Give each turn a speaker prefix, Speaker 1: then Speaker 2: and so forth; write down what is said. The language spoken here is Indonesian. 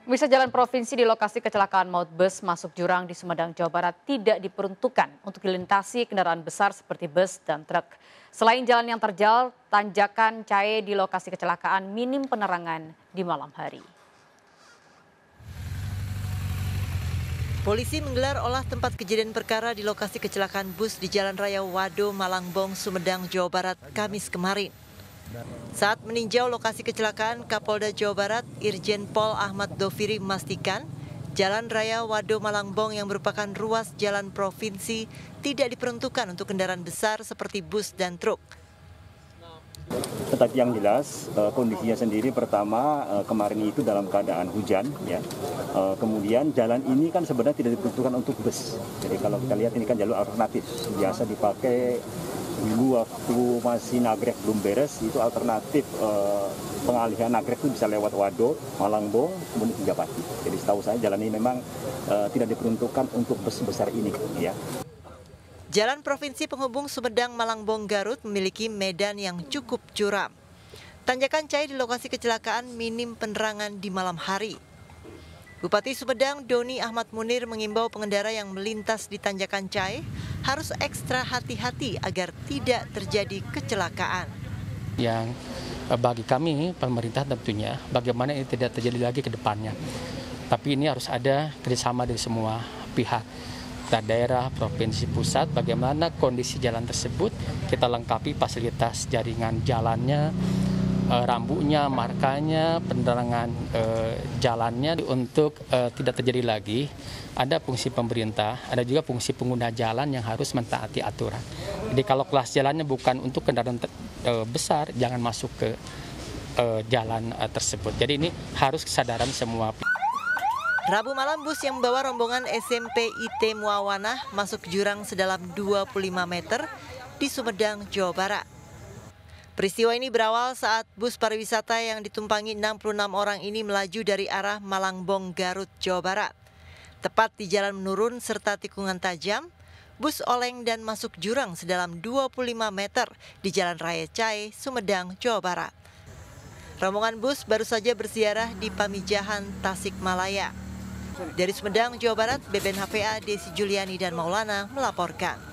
Speaker 1: Pemirsa, jalan provinsi di lokasi kecelakaan maut bus masuk jurang di Sumedang, Jawa Barat tidak diperuntukkan untuk dilintasi kendaraan besar seperti bus dan truk. Selain jalan yang terjal, tanjakan cahe di lokasi kecelakaan minim penerangan di malam hari.
Speaker 2: Polisi menggelar olah tempat kejadian perkara di lokasi kecelakaan bus di Jalan Raya Wado, Malangbong, Sumedang, Jawa Barat, Kamis kemarin. Saat meninjau lokasi kecelakaan, Kapolda Jawa Barat, Irjen Pol Ahmad Doviri memastikan Jalan Raya Wado Malangbong yang merupakan ruas jalan provinsi tidak diperuntukkan untuk kendaraan besar seperti bus dan truk.
Speaker 3: Tetapi yang jelas kondisinya sendiri pertama kemarin itu dalam keadaan hujan, ya. Kemudian jalan ini kan sebenarnya tidak diperuntukkan untuk bus. Jadi kalau kita lihat ini kan jalur alternatif, biasa dipakai dulu waktu masih nagrek belum beres, itu alternatif pengalihan nagrek itu bisa lewat Wado, Malangbong, kemudian Tigapati. Jadi setahu saya jalan ini memang tidak diperuntukkan untuk bus besar ini, ya.
Speaker 2: Jalan provinsi penghubung Sumedang, Malangbong, Garut memiliki medan yang cukup curam. Tanjakan cahe di lokasi kecelakaan minim penerangan di malam hari. Bupati Sumedang Doni Ahmad Munir mengimbau pengendara yang melintas di tanjakan cahe harus ekstra hati-hati agar tidak terjadi kecelakaan.
Speaker 4: Yang bagi kami pemerintah tentunya bagaimana ini tidak terjadi lagi ke depannya. Tapi ini harus ada kerjasama dari semua pihak. Daerah, provinsi, pusat, bagaimana kondisi jalan tersebut, kita lengkapi fasilitas jaringan jalannya, rambunya, markanya, penerangan jalannya untuk tidak terjadi lagi. Ada fungsi pemerintah, ada juga fungsi pengguna jalan yang harus mentaati aturan. Jadi kalau kelas jalannya bukan untuk kendaraan besar, jangan masuk ke jalan tersebut. Jadi ini harus kesadaran semua.
Speaker 2: Rabu malam bus yang membawa rombongan SMP IT Muawanah masuk jurang sedalam 25 meter di Sumedang, Jawa Barat. Peristiwa ini berawal saat bus pariwisata yang ditumpangi 66 orang ini melaju dari arah Malangbong, Garut, Jawa Barat. Tepat di jalan menurun serta tikungan tajam, bus oleng dan masuk jurang sedalam 25 meter di Jalan Raya Cahe, Sumedang, Jawa Barat. Rombongan bus baru saja berziarah di Pamijahan, Tasikmalaya. Dari Sumedang, Jawa Barat, BBN HPA, Desi Juliani dan Maulana melaporkan.